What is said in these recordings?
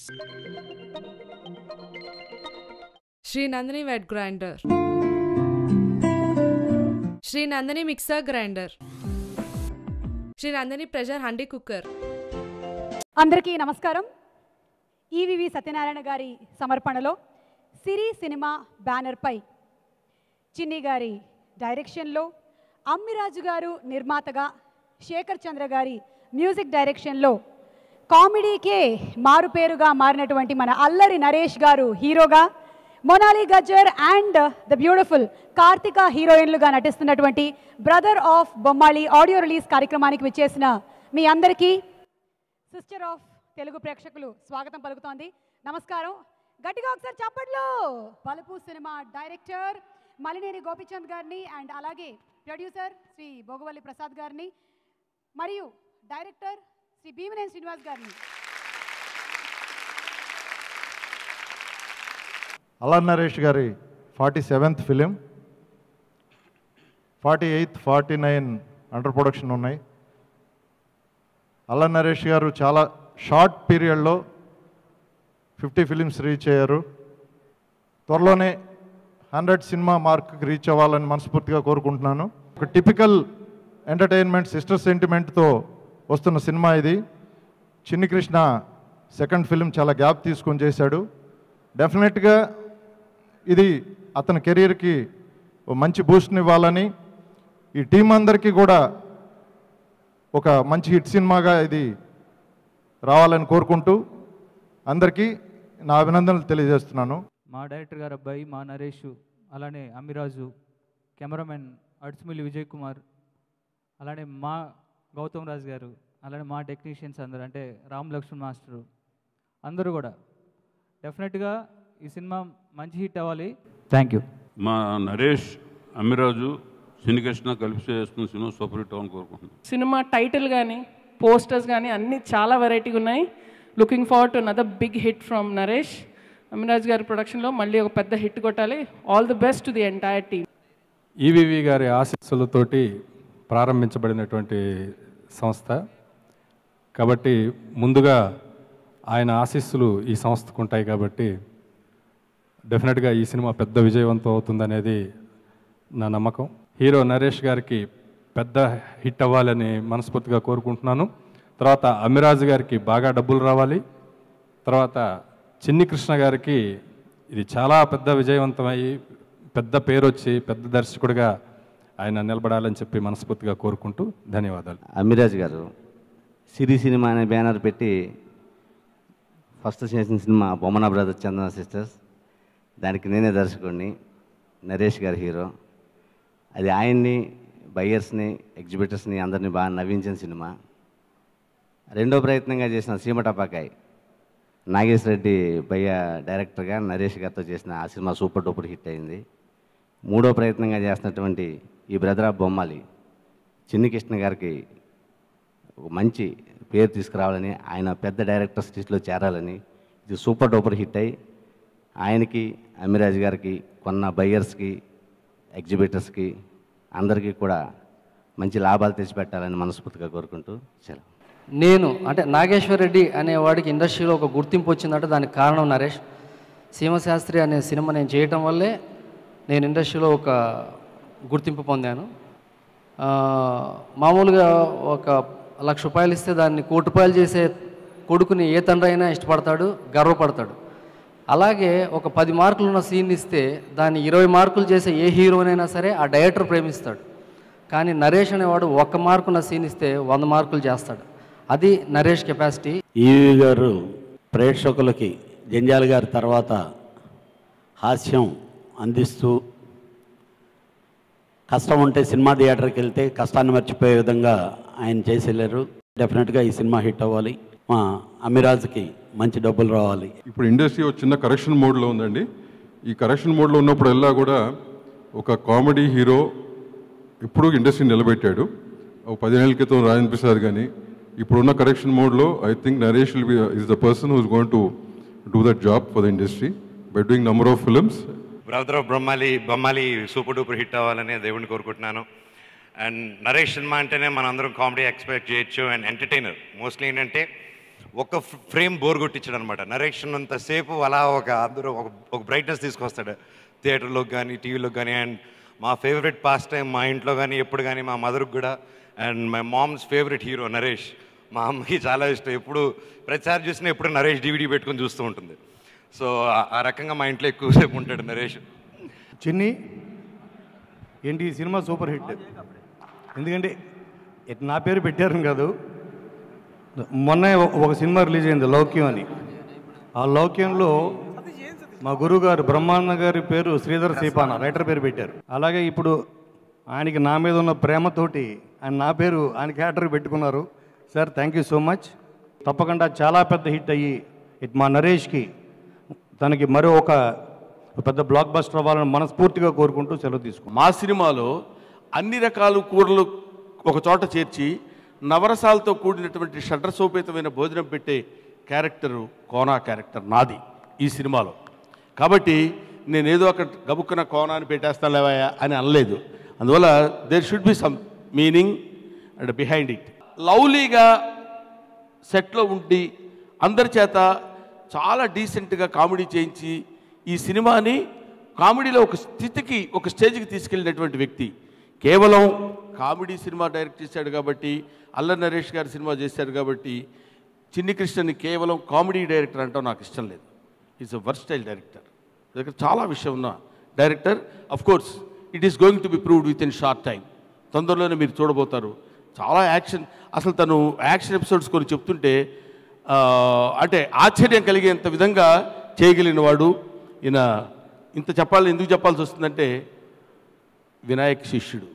Shri Nandini wet grinder. Shri Nandini mixer grinder. Shri Nandini pressure handi cooker. అందరికీ నమస్కారం. EVV Satyanarayana గారి సమర్పణలో సిరి cinema బ్యానర్పై చిన్ని గారి డైరెక్షన్లో, అమ్మిరాజు గారు నిర్మాతగా, శేఖర్ చంద్ర గారి మ్యూజిక్ డైరెక్షన్లో కామెడీకే మారుపేరుగా మారినటువంటి మన అల్లరి నరేష్ గారు హీరోగా, Monal Gajjar and the beautiful Karthika హీరోయిన్లుగా నటిస్తున్నటువంటి brother of Bommali audio release కార్యక్రమానికి విచ్చేసిన మీ అందరికీ సిస్టర్ ఆఫ్ తెలుగు ప్రేక్షకులు స్వాగతం పలుకుతోంది. నమస్కారం. గట్టిగా ఒకసారి చప్పట్లు. బలుపు సినిమా డైరెక్టర్ మలినేని గోపిచంద్ గారిని అండ్ అలాగే ప్రొడ్యూసర్ శ్రీ భోగవల్లి ప్రసాద్ గారిని మరియు డైరెక్టర్ శ్రీ భీమనేని శ్రీనివాస్ గారిని. అల్లరి నరేష్ గారి 47th ఫిలిం, 48, 49 అండర్ ప్రొడక్షన్ ఉన్నాయి. అల్లరి నరేష్ గారు చాలా షార్ట్ పీరియడ్లో 50 ఫిలిమ్స్ రీచ్ అయ్యారు. త్వరలోనే 100 సినిమా మార్క్కి రీచ్ అవ్వాలని మనస్ఫూర్తిగా కోరుకుంటున్నాను. ఒక టిపికల్ ఎంటర్టైన్మెంట్ సిస్టర్ సెంటిమెంట్తో వస్తున్న సినిమా ఇది. చిన్ని కృష్ణ సెకండ్ ఫిలిం చాలా గ్యాప్ తీసుకొని చేశాడు. డెఫినెట్గా ఇది అతని కెరీర్కి మంచి బూస్ట్ని ఇవ్వాలని, ఈ టీం అందరికీ కూడా ఒక మంచి హిట్ సినిమాగా ఇది రావాలని కోరుకుంటూ అందరికీ నా అభినందనలు తెలియజేస్తున్నాను. మా డైరెక్టర్ గారు అబ్బాయి మా నరేష్, అలానే అమ్మిరాజు, కెమెరామెన్ అడ్స్మిల్లి విజయ్ కుమార్, అలానే మా గౌతమ్ రాజు గారు, అలానే మా టెక్నీషియన్స్ అందరూ, అంటే రామ్ లక్ష్మణ్ మాస్టరు అందరూ కూడా డెఫినెట్గా ఈ సినిమా మంచి హిట్ అవ్వాలి. Thank you. మా నరేష్, అమ్మిరాజు, శ్రీకృష్ణ కలిసి చేస్తున్న సినిమా సూపర్ హిట్ అవ్వాలని కోరుకుంటున్నాను. సినిమా టైటిల్ కానీ పోస్టర్స్ కానీ అన్నీ చాలా వెరైటీగా ఉన్నాయి. Looking forward to another big hit from Naresh. Ammiraju గారి ప్రొడక్షన్లో మళ్ళీ ఒక పెద్ద హిట్ కొట్టాలి. All the best to the entire team. EVV గారి ఆశీస్సులతోటి ప్రారంభించబడినటువంటి సంస్థ కాబట్టి ముందుగా ఆయన ఆశీస్సులు ఈ సంస్థకు ఉంటాయి కాబట్టి డెఫినెట్గా ఈ సినిమా పెద్ద విజయవంతం అవుతుందనేది నా నమ్మకం. హీరో నరేష్ గారికి పెద్ద హిట్ అవ్వాలని మనస్ఫూర్తిగా కోరుకుంటున్నాను. తర్వాత అమ్మిరాజు గారికి బాగా డబ్బులు రావాలి. తర్వాత చిన్ని కృష్ణ గారికి ఇది చాలా పెద్ద విజయవంతమయ్యి పెద్ద పేరు వచ్చి పెద్ద దర్శకుడిగా ఆయన నిలబడాలని చెప్పి మనస్ఫూర్తిగా కోరుకుంటూ ధన్యవాదాలు. అమ్మిరాజు గారు సిరి సినిమా అనే బ్యానర్ పెట్టి ఫస్ట్ చేసిన cinema Bommana brothers Chandana sisters. దానికి నేనే దర్శకుడిని, నరేష్ గారి హీరో. అది ఆయన్ని, బయ్యర్స్ని, ఎగ్జిబిటర్స్ని అందరినీ బాగా నవ్వించిన సినిమా. రెండో ప్రయత్నంగా చేసిన సీమటపాకాయ్, నాగేశ్వర రెడ్డి బయ్య డైరెక్టర్గా నరేష్ గారితో చేసిన ఆ సినిమా సూపర్ డూపర్ హిట్ అయింది. మూడో ప్రయత్నంగా చేస్తున్నటువంటి ఈ బ్రదర్ ఆఫ్ బొమ్మాలి చిన్ని కృష్ణ గారికి ఒక మంచి పేరు తీసుకురావాలని, ఆయన పెద్ద డైరెక్టర్స్ లిస్టులో చేరాలని, ఇది సూపర్ డూపర్ హిట్ అయ్యి ఆయనకి, అమ్మిరాజు గారికి, కొన్న బయ్యర్స్కి, ఎగ్జిబిటర్స్కి అందరికీ కూడా మంచి లాభాలు తెచ్చిపెట్టాలని మనస్ఫూర్తిగా కోరుకుంటూ సెలవు. నేను అంటే నాగేశ్వర రెడ్డి అనేవాడికి ఇండస్ట్రీలో ఒక గుర్తింపు వచ్చిందంటే దానికి కారణం నరేష్. సీమశాస్త్రి అనే సినిమా నేను చేయటం వల్లే నేను ఇండస్ట్రీలో ఒక గుర్తింపు పొందాను. మామూలుగా ఒక ₹1,00,000 ఇస్తే దాన్ని ₹1,00,00,000 చేసే కొడుకుని ఏ తండ్రి అయినా ఇష్టపడతాడు, గర్వపడతాడు. అలాగే ఒక 10 మార్కులు ఉన్న సీన్ ఇస్తే దాన్ని 20 మార్కులు చేసే ఏ హీరోనైనా సరే ఆ డైరెక్టర్ ప్రేమిస్తాడు. కానీ నరేష్ అనేవాడు 1 మార్కు ఉన్న సీన్ ఇస్తే 100 మార్కులు చేస్తాడు. అది నరేష్ కెపాసిటీ. ఈవి గారు ప్రేక్షకులకి జంజాల గారి తర్వాత హాస్యం అందిస్తూ, కష్టం ఉంటే సినిమా థియేటర్కి వెళ్తే కష్టాన్ని మర్చిపోయే విధంగా ఆయన చేసి వెళ్ళారు. డెఫినెట్గా ఈ సినిమా హిట్ అవ్వాలి. మా అమ్మిరాజుకి మంచి డబ్బులు రావాలి. ఇప్పుడు ఇండస్ట్రీ ఒక చిన్న కరెక్షన్ మోడ్లో ఉందండి. ఈ కరెక్షన్ మోడ్లో ఉన్నప్పుడల్లా కూడా ఒక కామెడీ హీరో ఇప్పుడు ఇండస్ట్రీ నిలబెట్టాడు. ఒక 10 ఏళ్ల క్రితం రాజేంద్ర ప్రసాద్ కానీ, ఇప్పుడున్న కరెక్షన్ మోడ్లో I think Naresh will be is the person who is going to do that job for the industry by doing number of films. Brother of Bommali super duper hit అవ్వాలని దేవుడిని కోరుకుంటున్నాను. అండ్ నరేష్ సినిమా అంటేనే మనందరం కామెడీ ఎక్స్పెక్ట్ చేయొచ్చు and entertainer. Mostly ఏంటంటే ఒక frame bore కొట్టించాడు అనమాట. Narration అంతసేపు అలా అందరూ ఒక బ్రైట్నెస్ తీసుకొస్తాడు థియేటర్లోకి కానీ టీవీలోకి కానీ. అండ్ మా ఫేవరెట్ పాస్ట్ టైం మా ఇంట్లో కానీ ఎప్పుడు కానీ మా మదర్కి కూడా. And my mom's favourite hero Naresh. మా అమ్మకి చాలా ఇష్టం. ఎప్పుడు ప్రతిసారి చూసినా ఎప్పుడు నరేష్ డివిడీ పెట్టుకొని చూస్తూ ఉంటుంది. సో ఆ రకంగా మా ఇంట్లో ఎక్కువసేపు ఉంటాడు నరేష్. చిన్ని ఏంటి ఈ సినిమా సూపర్ హిట్. ఎందుకంటే నా పేరు పెట్టారు కాదు, మొన్న ఒక సినిమా రిలీజ్ అయింది లౌక్యం అని. ఆ లౌక్యంలో మా గురువుగారు బ్రహ్మానంద గారి పేరు శ్రీధర్ సీపాన రైటర్ పేరు పెట్టారు. అలాగే ఇప్పుడు ఆయనకి నా మీద ఉన్న ప్రేమతోటి ఆయన నా పేరు ఆయన క్యారెక్టర్ పెట్టుకున్నారు. Sir thank you so much. తప్పకుండా చాలా పెద్ద హిట్ అయ్యి మా నరేష్కి తనకి మరో ఒక పెద్ద బ్లాక్ బస్టర్ అవ్వాలని మనస్ఫూర్తిగా కోరుకుంటూ సెలవు తీసుకున్నాం. మా సినిమాలో అన్ని రకాల కూరలు ఒక చోట చేర్చి నవరసాలతో కూడినటువంటి షడ్రసోపేతమైన భోజనం పెట్టే క్యారెక్టరు కోనా క్యారెక్టర్ నాది ఈ సినిమాలో. కాబట్టి నేనేదో అక్కడ గబుక్కున కోనాన్ని పెట్టేస్తాను లేవయా అని అనలేదు. అందువల్ల there should be some meaning and behind it. లవ్లీగా సెట్లో ఉండి అందరి చేత చాలా డీసెంట్గా కామెడీ చేయించి ఈ సినిమాని కామెడీలో ఒక స్థితికి ఒక స్టేజ్కి తీసుకెళ్ళినటువంటి వ్యక్తి. కేవలం కామెడీ సినిమా డైరెక్ట్ చేశాడు కాబట్టి, అల్లరి నరేష్ గారి సినిమా చేశాడు కాబట్టి చిన్ని కృష్ణని కేవలం కామెడీ డైరెక్టర్ అంటాం నాకు ఇష్టం లేదు. Is a versatile director. దగ్గర చాలా విషయం ఉన్న director. Of course it is going to be proved within short time. తొందరలోనే మీరు చూడబోతారు. చాలా యాక్షన్, అసలు తను యాక్షన్ ఎపిసోడ్స్ కొన్ని చెప్తుంటే అంటే ఆశ్చర్యం కలిగేంత విధంగా చేయగలిగిన వాడు ఈయన. ఇంత ఎందుకు చెప్పాల్సి వస్తుందంటే వినాయక్ శిష్యుడు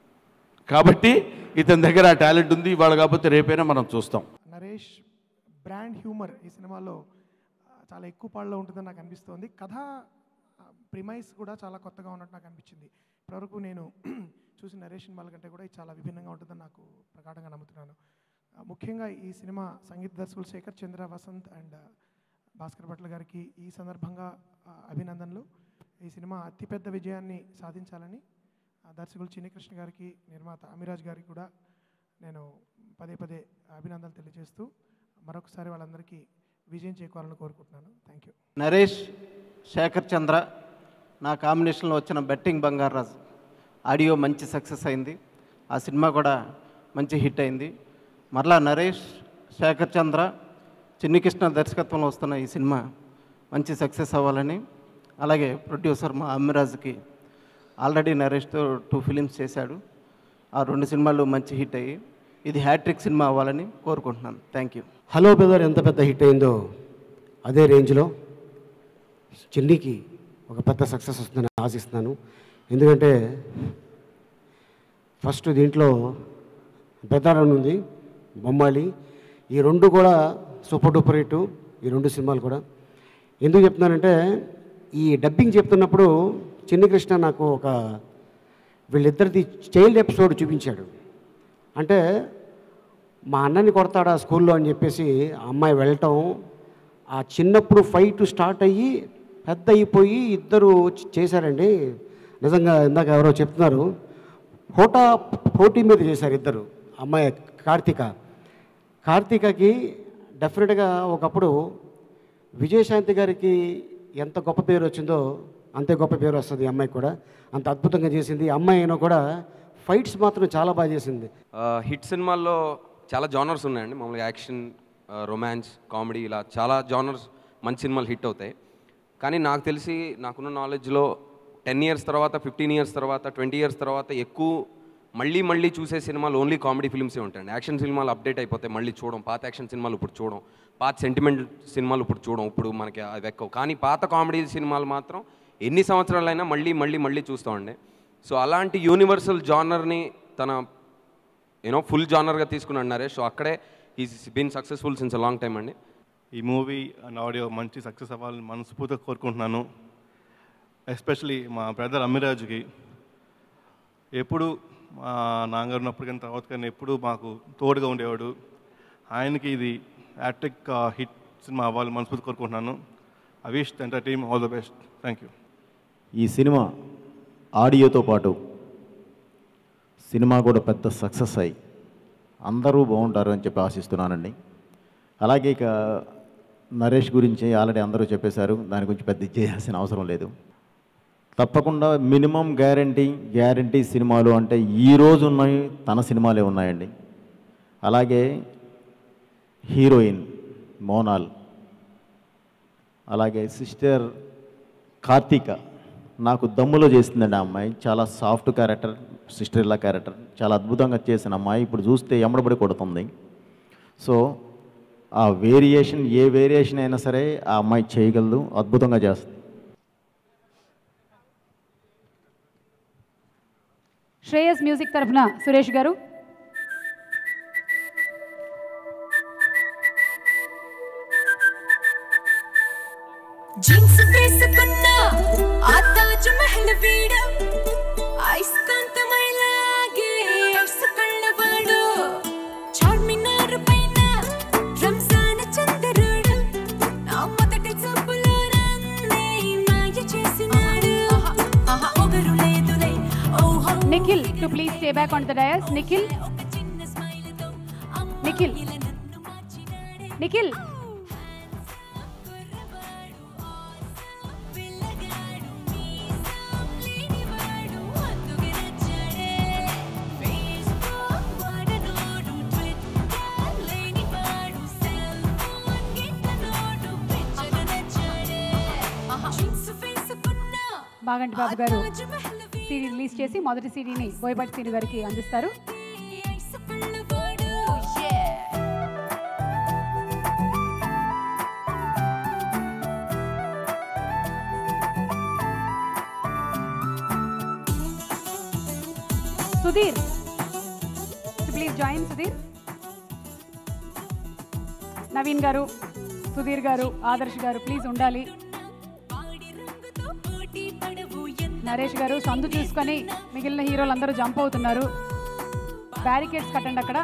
కాబట్టి ఇతని దగ్గర ఆ టాలెంట్ ఉంది. ఇవాళ కాకపోతే రేపైనా మనం చూస్తాం. నరేష్ బ్రాండ్ హ్యూమర్ ఈ సినిమాలో చాలా ఎక్కువ పాళ్ళలో ఉంటుందని నాకు అనిపిస్తోంది. కథ ప్రిమైస్ కూడా చాలా కొత్తగా ఉన్నట్టు నాకు అనిపించింది. ఇప్పటివరకు నేను చూసిన నరేష్ సినిమాల కంటే కూడా ఇది చాలా విభిన్నంగా ఉంటుందని నాకు ప్రగాఢంగా నమ్ముతున్నాను. ముఖ్యంగా ఈ సినిమా సంగీత దర్శకులు శేఖర్ చంద్ర, వసంత్ అండ్ భాస్కర్ భట్ల గారికి ఈ సందర్భంగా అభినందనలు. ఈ సినిమా అతిపెద్ద విజయాన్ని సాధించాలని దర్శకులు చిన్ని కృష్ణ గారికి, నిర్మాత అమిరాజ్ గారికి కూడా నేను పదే అభినందనలు తెలియజేస్తూ మరొకసారి వాళ్ళందరికీ విజయం చేకూరాలని కోరుకుంటున్నాను. Thank you. నరేష్, శేఖర్ చంద్ర నా కాంబినేషన్లో వచ్చిన బెట్టింగ్ బంగారాజు ఆడియో మంచి సక్సెస్ అయింది. ఆ సినిమా కూడా మంచి హిట్ అయింది. మరలా నరేష్, శేఖర్ చంద్ర, చిన్ని కృష్ణ దర్శకత్వంలో వస్తున్న ఈ సినిమా మంచి సక్సెస్ అవ్వాలని, అలాగే ప్రొడ్యూసర్ మా అమ్మిరాజ్కి ఆల్రెడీ నరేష్తో 2 ఫిలిమ్స్ చేశాడు. ఆ 2 సినిమాలు మంచి హిట్ అయ్యి ఇది హ్యాట్రిక్ సినిమా అవ్వాలని కోరుకుంటున్నాను. Thank you. హలో బ్రదర్ ఎంత పెద్ద హిట్ అయిందో అదే రేంజ్లో చిన్నికి ఒక పెద్ద సక్సెస్ వస్తుందని ఆశిస్తున్నాను. ఎందుకంటే ఫస్ట్ దీంట్లో బెదారన్ ఉంది, బొమ్మాలి, ఈ 2 కూడా సూపర్ డూపర్ హిట్. ఈ 2 సినిమాలు కూడా ఎందుకు చెప్తున్నానంటే ఈ డబ్బింగ్ చెప్తున్నప్పుడు చిన్ని కృష్ణ నాకు ఒక వీళ్ళిద్దరిది చైల్డ్ ఎపిసోడ్ చూపించాడు. అంటే మా అన్నని కొడతాడా స్కూల్లో అని చెప్పేసి ఆ అమ్మాయి వెళ్ళటం, ఆ చిన్నప్పుడు ఫైట్ స్టార్ట్ అయ్యి పెద్ద అయిపోయి ఇద్దరు చేశారండి. నిజంగా ఇందాక ఎవరో చెప్తున్నారు పోటీ మీద చేశారు ఇద్దరు. అమ్మాయి కార్తీకకి డెఫినెట్గా ఒకప్పుడు విజయశాంతి గారికి ఎంత గొప్ప పేరు వచ్చిందో అంతే గొప్ప పేరు వస్తుంది ఈ అమ్మాయికి కూడా. అంత అద్భుతంగా చేసింది. అమ్మాయి అయినా కూడా ఫైట్స్ మాత్రం చాలా బాగా చేసింది. హిట్ సినిమాల్లో చాలా జానర్స్ ఉన్నాయండి. మామూలుగా యాక్షన్, రొమాన్స్, కామెడీ ఇలా చాలా జానర్స్ మంచి సినిమాలు హిట్ అవుతాయి. కానీ నాకు తెలిసి నాకున్న నాలెడ్జ్లో 10 years తర్వాత, 15 years తర్వాత, 20 years తర్వాత ఎక్కువ మళ్ళీ చూసే సినిమాలు ఓన్లీ కామెడీ ఫిల్మ్సే ఉంటాయండి. యాక్షన్ సినిమాలు అప్డేట్ అయిపోతాయి, మళ్ళీ చూడం. పాత యాక్షన్ సినిమాలు ఇప్పుడు చూడం, పాత సెంటిమెంట్ సినిమాలు ఇప్పుడు చూడం. ఇప్పుడు మనకి అవి ఎక్కువ. కానీ పాత కామెడీ సినిమాలు మాత్రం ఎన్ని సంవత్సరాలైనా మళ్ళీ చూస్తామండి. సో అలాంటి యూనివర్సల్ జానర్ని తన ఫుల్ జానర్గా తీసుకున్నాడు నరేష్. సో అక్కడే is been successful since a long time అండి. ఈ మూవీ అండ్ ఆడియో మంచి సక్సెస్ అవ్వాలని మనస్ఫూర్తిగా కోరుకుంటున్నాను. ఎస్పెషలీ మా బ్రదర్ అమ్మిరాజుకి ఎప్పుడు మా నాన్నగారు ఉన్నప్పుడు కానీ తర్వాత కానీ ఎప్పుడు మాకు తోడుగా ఉండేవాడు. ఆయనకి ఇది హ్యాట్రిక్ హిట్ సినిమా అవ్వాలని మనస్ఫూర్తి కోరుకుంటున్నాను. I wish the entire team all the best. Thank you. ఈ సినిమా ఆడియోతో పాటు సినిమా కూడా పెద్ద సక్సెస్ అయ్యి అందరూ బాగుంటారు అని చెప్పి ఆశిస్తున్నానండి. అలాగే ఇక నరేష్ గురించి ఆల్రెడీ అందరూ చెప్పేశారు, దాని గురించి పెద్ద చేయాల్సిన అవసరం లేదు. తప్పకుండా మినిమం గ్యారంటీ సినిమాలు అంటే ఈరోజు ఉన్నాయి తన సినిమాలే ఉన్నాయండి. అలాగే హీరోయిన్ మోనాల్, అలాగే సిస్టర్ కార్తీక నాకు దమ్ములో చేసిందండి. ఆ అమ్మాయి చాలా సాఫ్ట్ క్యారెక్టర్, సిస్టర్ ఇలా క్యారెక్టర్ చాలా అద్భుతంగా చేసిన అమ్మాయి ఇప్పుడు చూస్తే ఎమ్మడబడి కొడుతుంది. సో ఆ వేరియేషన్ ఏ వేరియేషన్ అయినా సరే ఆ అమ్మాయి చేయగలదు, అద్భుతంగా చేస్తుంది. శ్రేయస్ మ్యూజిక్ తరఫున సురేష్ గారు. జీన్స్ వేసుకున్న ఆ తాజ్ మహల్ వీడ ఐస్కాంతమైలాగే ఐస్ కళ్ళవాడు చార్మినార్ పైన రంజాన్ చంద్రుడు నా మొదటి చూపులో నన్నే మాయ చేసినాడు ఒగరు లేదులే ఓహో. Nikhil to please stay back on the dais. Nikhil Maganti Babu garu CD release చేసి మొదటి సీడీని బోయపాటి సీని గారికి అందిస్తారు. Sudheer please join. సుధీర్, నవీన్ గారు, సుధీర్ గారు, ఆదర్శ్ గారు ప్లీజ్ ఉండాలి. నరేష్ గారు సందు చూసుకొని మిగిలిన హీరోలు అందరూ జంప్ అవుతున్నారు. బ్యారికేడ్స్ కట్టండి అక్కడ.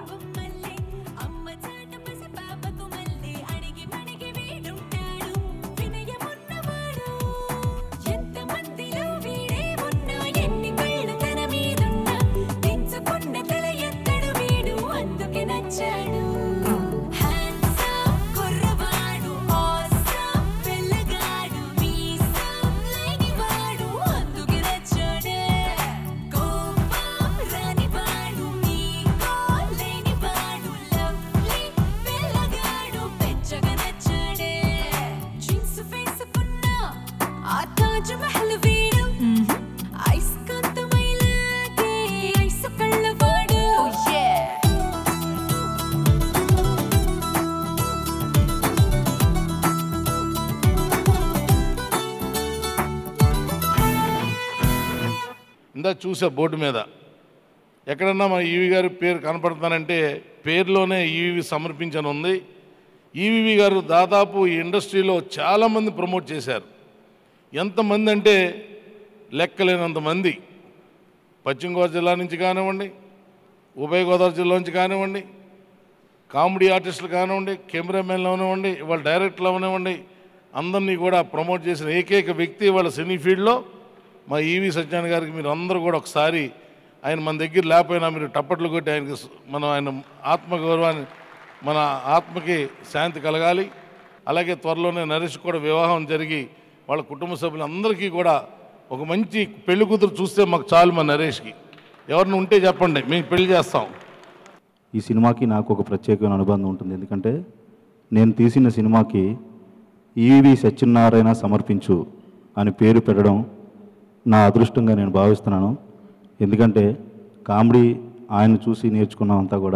ఇందా చూసా బోర్డు మీద ఎక్కడన్నా మా ఈవి గారి పేరు కనపడుతున్నానంటే పేరులోనే ఈవి సమర్పించని ఉంది. ఈవి గారు దాదాపు ఈ ఇండస్ట్రీలో చాలామంది ప్రమోట్ చేశారు. ఎంతమంది అంటే లెక్కలేనంత మంది. పశ్చిమ గోదావరి జిల్లా నుంచి కానివ్వండి, ఉభయ గోదావరి జిల్లా నుంచి కానివ్వండి, కామెడీ ఆర్టిస్టులు కానివ్వండి, కెమెరామెన్లు అవనివ్వండి, ఇవాళ డైరెక్టర్లు అవనివ్వండి, అందరినీ కూడా ప్రమోట్ చేసిన ఏకైక వ్యక్తి వాళ్ళ సినీ ఫీల్డ్లో మా ఈవి సత్యనారాయణ గారికి మీరు అందరూ కూడా ఒకసారి ఆయన మన దగ్గర లేకపోయినా మీరు టప్పట్లు కొట్టి ఆయనకి ఆయన ఆత్మగౌరవాన్ని, మన ఆత్మకి శాంతి కలగాలి. అలాగే త్వరలోనే నరేష్ కూడా వివాహం జరిగి వాళ్ళ కుటుంబ సభ్యులందరికీ కూడా ఒక మంచి పెళ్లి కూతురు చూస్తే మాకు చాలు. మా నరేష్కి ఎవరిని ఉంటే చెప్పండి, మేము పెళ్లి చేస్తాం. ఈ సినిమాకి నాకు ఒక ప్రత్యేకమైన అనుబంధం ఉంటుంది. ఎందుకంటే నేను తీసిన సినిమాకి ఈవి సత్యనారాయణ సమర్పించు అని పేరు పెట్టడం నా అదృష్టంగా నేను భావిస్తున్నాను. ఎందుకంటే కామెడీ ఆయన చూసి నేర్చుకున్నామంతా కూడా.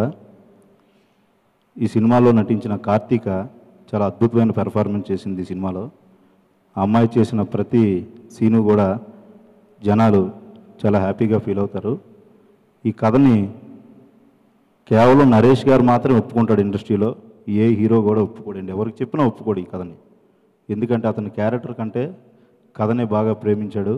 ఈ సినిమాలో నటించిన కార్తీక చాలా అద్భుతమైన పెర్ఫార్మెన్స్ చేసింది ఈ సినిమాలో. ఆ అమ్మాయి చేసిన ప్రతి సీను కూడా జనాలు చాలా హ్యాపీగా ఫీల్ అవుతారు. ఈ కథని కేవలం నరేష్ గారు మాత్రమే ఒప్పుకుంటాడు ఇండస్ట్రీలో, ఏ హీరో కూడా ఒప్పుకోడండి, ఎవరికి చెప్పినా ఒప్పుకోడు ఈ కథని. ఎందుకంటే అతని క్యారెక్టర్ కంటే కథనే బాగా ప్రేమించాడు.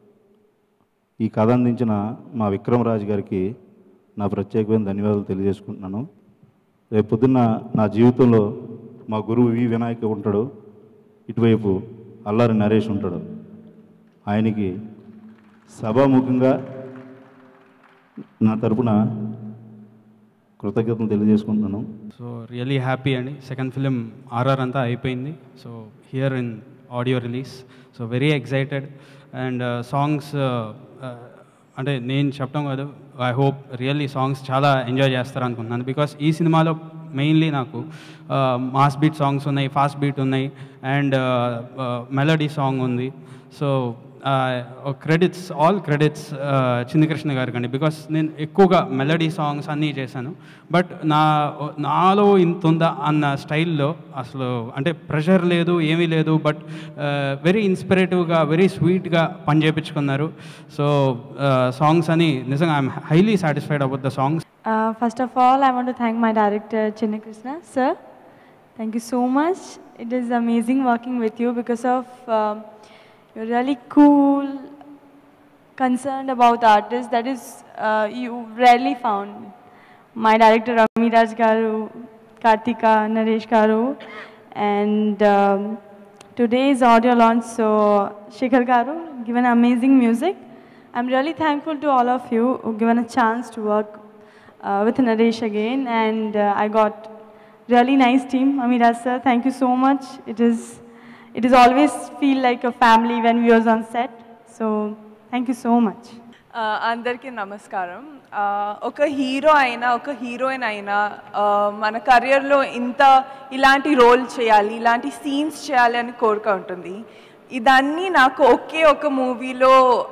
ఈ కథ అందించిన మా విక్రమ్ రాజ్ గారికి నా ప్రత్యేకమైన ధన్యవాదాలు తెలియజేసుకుంటున్నాను. రేపు పొద్దున్న నా జీవితంలో మా గురువు వి వినాయక ఉంటాడు, ఇటువైపు అల్లారి నరేష్ ఉంటాడు. ఆయనకి సభాముఖంగా నా తరపున కృతజ్ఞతలు తెలియజేసుకుంటున్నాను. సో రియలీ హ్యాపీ అండి. సెకండ్ ఫిలిం ఆర్ఆర్ అంతా అయిపోయింది. So here in audio release. So very excited. And songs అంటే నేను చెప్పడం కాదు, ఐ హోప్ రియల్లీ సాంగ్స్ చాలా ఎంజాయ్ చేస్తారు అనుకుంటున్నాను. బికాస్ ఈ సినిమాలో మెయిన్లీ నాకు మాస్ బీట్ సాంగ్స్ ఉన్నాయి, ఫాస్ట్ బీట్ ఉన్నాయి, అండ్ మెలడీ సాంగ్ ఉంది. So credits, all credits Chinnakrishna గారికి అండి. బికాస్ నేను ఎక్కువగా మెలడీ సాంగ్స్ అన్నీ చేశాను. బట్ నాలో ఇంత ఉందా అన్న స్టైల్లో అసలు అంటే ప్రెషర్ లేదు, ఏమీ లేదు. బట్ వెరీ ఇన్స్పిరేటివ్గా, వెరీ స్వీట్గా పని చేయించుకున్నారు. సో సాంగ్స్ అని నిజంగా I'm highly satisfied about the songs. First of all, I want to thank my director, Chinna Krishna. Sir, thank you so much. It is amazing working with you because of you're really cool, concerned about artists. That is, you rarely found. My director, Amiraj Garu, Kartika, Naresh Garu, and today's audio launch, so Shekhar Garu, given amazing music. I'm really thankful to all of you who given a chance to work with Naresh again, and I got really nice team. Amiraj sir, thank you so much. It is always feel like a family when we was on set. So thank you so much. అందరికీ నమస్కారం. ఒక hero అయినా ఒక heroine అయినా మన కెరియర్లో ఇలాంటి role చేయాలి, ఇలాంటి సీన్స్ చేయాలి అని కోరిక ఉంటుంది. ఇదన్నీ నాకు ఒకే ఒక మూవీలో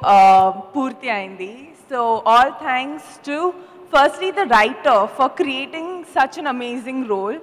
పూర్తి అయింది. So all thanks to firstly the writer for creating such an amazing role.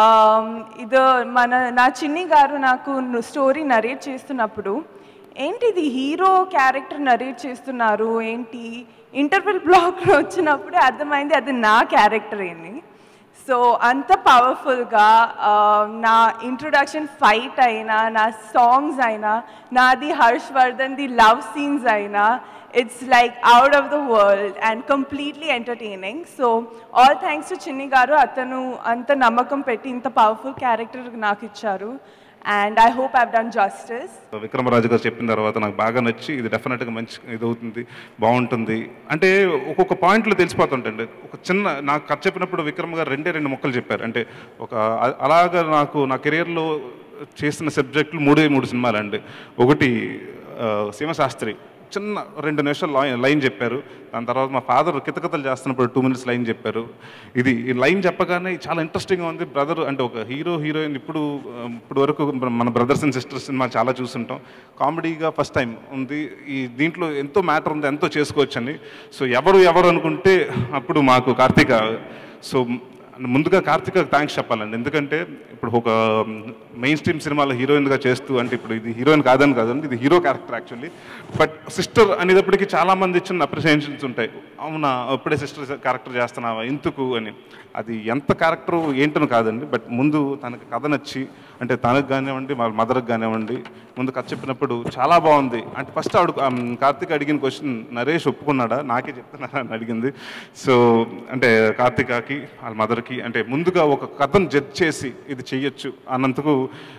ఇది నా చిన్ని గారు నాకు స్టోరీ నరేట్ చేస్తున్నప్పుడు ఏంటి ఇది హీరో క్యారెక్టర్ నరేట్ చేస్తున్నారు ఏంటి, ఇంటర్వెల్ బ్లాక్లో వచ్చినప్పుడు అర్థమైంది అది నా క్యారెక్టర్ ఏంటి. సో అంత పవర్ఫుల్గా నా ఇంట్రొడక్షన్ ఫైట్ అయినా, నా సాంగ్స్ అయినా, నాది హర్షవర్ధన్ది లవ్ సీన్స్ అయినా, it's like out of the world and completely entertaining. So all thanks to Chinni garu, atanu anta namakam petti inta powerful character naaku icharu, and I hope I've done justice. విక్రమరాజు గారు చెప్పిన తర్వాత నాకు బాగా నచ్చి ఇది డెఫినెట్గా మంచి ఇది అవుతుంది, బాగుంటుంది అంటే ఒక్కొక్క పాయింట్లో తెలిసిపోతుంటండి. ఒక చిన్న నాకు కథ చెప్పినప్పుడు విక్రమ్ గారు రెండు ముక్కలు చెప్పారు. అంటే ఒక అలాగా నా కెరియర్లో చేసిన సబ్జెక్టులు మూడు సినిమాలు అండి. ఒకటి శివశాస్త్రి చిన్న 2 నిమిషాలు లైన్ చెప్పారు. దాని తర్వాత మా ఫాదర్ కితకతలు చేస్తున్నప్పుడు 2 minutes లైన్ చెప్పారు. ఈ లైన్ చెప్పగానే చాలా ఇంట్రెస్టింగ్గా ఉంది. బ్రదర్ అంటే ఒక హీరోయిన్ ఇప్పుడు వరకు మన బ్రదర్స్ అండ్ సిస్టర్స్ సినిమా చాలా చూస్తుంటాం. కామెడీగా ఫస్ట్ టైం ఉంది. దీంట్లో ఎంతో మ్యాటర్ ఉంది, ఎంతో చేసుకోవచ్చని. సో ఎవరు అనుకుంటే అప్పుడు మాకు కార్తీక. సో ముందుగా కార్తీక థ్యాంక్స్ చెప్పాలండి. ఎందుకంటే ఇప్పుడు ఒక మెయిన్ స్ట్రీమ్ సినిమాలో హీరోయిన్గా చేస్తూ, అంటే ఇప్పుడు ఇది హీరోయిన్ కాదండి, ఇది hero character actually. But sister అనేటప్పటికీ చాలామంది ఇచ్చిన అప్రిసియేషన్స్ ఉంటాయి. అవునా ఇప్పుడే సిస్టర్ క్యారెక్టర్ చేస్తున్నావా ఎందుకు అని. అది ఎంత క్యారెక్టర్ ఏంటని కాదండి, బట్ ముందు తనకి కథ నచ్చి, అంటే తనకు కానివ్వండి వాళ్ళ మదర్కి కానివ్వండి ముందు కథ చెప్పినప్పుడు చాలా బాగుంది. అంటే ఫస్ట్ కార్తీక్ అడిగిన క్వశ్చన్ నరేష్ ఒప్పుకున్నాడా, నాకే చెప్తున్నారా అని అడిగింది. సో అంటే కార్తీకకి వాళ్ళ మదర్కి అంటే ముందుగా ఒక కథను జడ్జ్ చేసి ఇది చెయ్యొచ్చు అన్నందుకు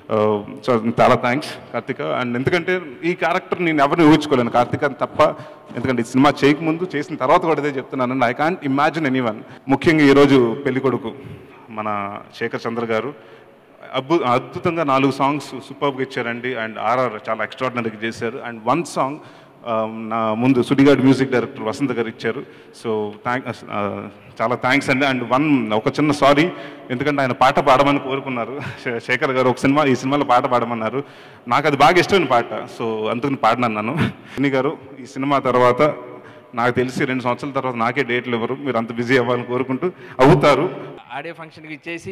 చాలా థ్యాంక్స్ కార్తీక. అండ్ ఎందుకంటే ఈ క్యారెక్టర్ నేను ఎవరిని ఊహించుకోలేను కార్తీక తప్ప. ఎందుకంటే ఈ సినిమా చేయకముందు చేసిన తర్వాత కూడా ఇదే చెప్తున్నాను. I can't imagine anyone. ముఖ్యంగా ఈరోజు పెళ్ళికొడుకు మన శేఖర్ చంద్ర గారు అద్భుతంగా 4 సాంగ్స్ సూపర్గా ఇచ్చారండి. అండ్ ఆర్ఆర్ చాలా ఎక్స్ట్రాడినరీగా చేశారు. అండ్ 1 సాంగ్ నా ముందు సుడిగాడ్ మ్యూజిక్ డైరెక్టర్ వసంత్ గారు ఇచ్చారు. సో చాలా థ్యాంక్స్ అండి. అండ్ ఒక చిన్న సారీ, ఎందుకంటే ఆయన పాట పాడమని కోరుకున్నారు శేఖర్ గారు. ఈ సినిమాలో పాట పాడమన్నారు. నాకు అది బాగా ఇష్టమైన పాట. సో అందుకని పాడినాను. చిన్ని గారు ఈ సినిమా తర్వాత నాకు తెలిసి 2 సంవత్సరాల తర్వాత నాకే డేట్లు ఇవ్వరు. మీరు అంత బిజీ అవ్వాలని కోరుకుంటూ అవుతారు. ఆడియో ఫంక్షన్కి ఇచ్చేసి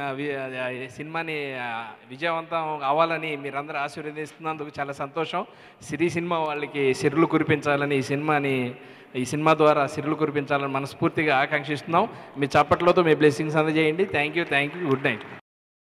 సినిమాని విజయవంతం అవ్వాలని మీరందరూ ఆశీర్వదిస్తున్నందుకు చాలా సంతోషం. సినిమా వాళ్ళకి సిరులు కురిపించాలని ఈ సినిమా ద్వారా సిరులు కురిపించాలని మనస్ఫూర్తిగా ఆకాంక్షిస్తున్నాం. మీ చప్పట్లతో మీ బ్లెస్సింగ్స్ అందజేయండి. Thank you. Good night.